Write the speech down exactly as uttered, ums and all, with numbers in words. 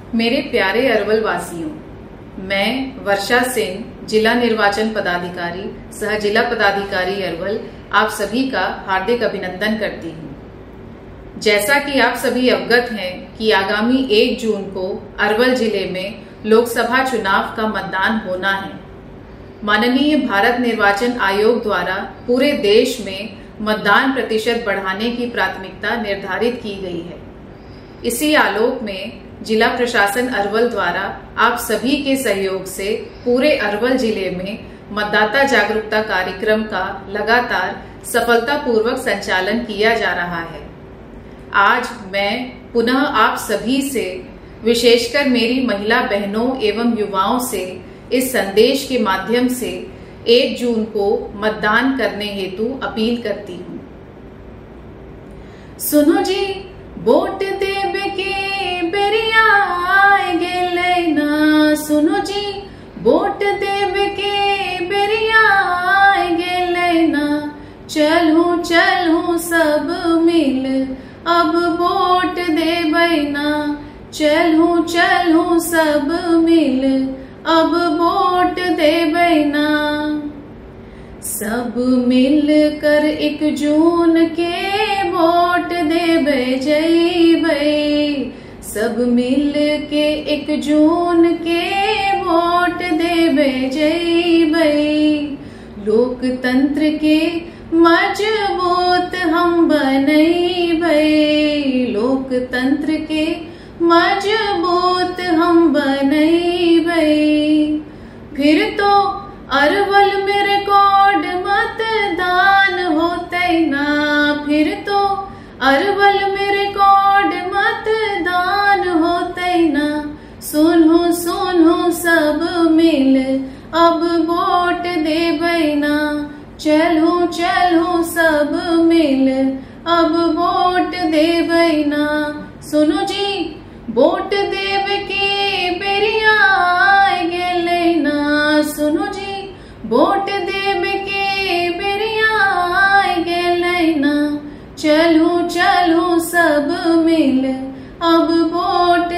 मेरे प्यारे अरवल वासियों, मैं वर्षा सिंह, जिला निर्वाचन पदाधिकारी सह जिला पदाधिकारी अरवल, आप सभी का हार्दिक अभिनंदन करती हूँ। जैसा कि आप सभी अवगत हैं कि आगामी एक जून को अरवल जिले में लोकसभा चुनाव का मतदान होना है। माननीय भारत निर्वाचन आयोग द्वारा पूरे देश में मतदान प्रतिशत बढ़ाने की प्राथमिकता निर्धारित की गई है। इसी आलोक में जिला प्रशासन अरवल द्वारा आप सभी के सहयोग से पूरे अरवल जिले में मतदाता जागरूकता कार्यक्रम का लगातार सफलतापूर्वक संचालन किया जा रहा है। आज मैं पुनः आप सभी से, विशेषकर मेरी महिला बहनों एवं युवाओं से इस संदेश के माध्यम से एक जून को मतदान करने हेतु अपील करती हूँ। सुनो जी, वोट देवे के बेरिया आए गेले ना। सुनो जी, वोट देवे के बेरिया आए गेले ना। चलू चलू सब मिल अब वोट देवे ना। चलू चलू सब मिल अब वोट देवे ना। सब मिल कर एक जून के वोट देवे जइबै। सब मिल के एक जून के वोट देवे जइबै। लोकतंत्र के मजबूत हम बनइबै। लोकतंत्र के मजबूत हम बनइबै। फिर तो अरवल में रिकॉर्ड मतदान होते ना। फिर तो अरवल में रिकॉर्ड मतदान होते ना। सुनो सुनो सब मिल अब वोट देबै ना। चलो चलो सब मिल अब वोट देबै ना। सुनो जी, वोट देव के बेरिया आए गेले ना। सुनो जी, वोट देव के बेरिया आए गेले ना। चलू चलू सब मिल अब वोट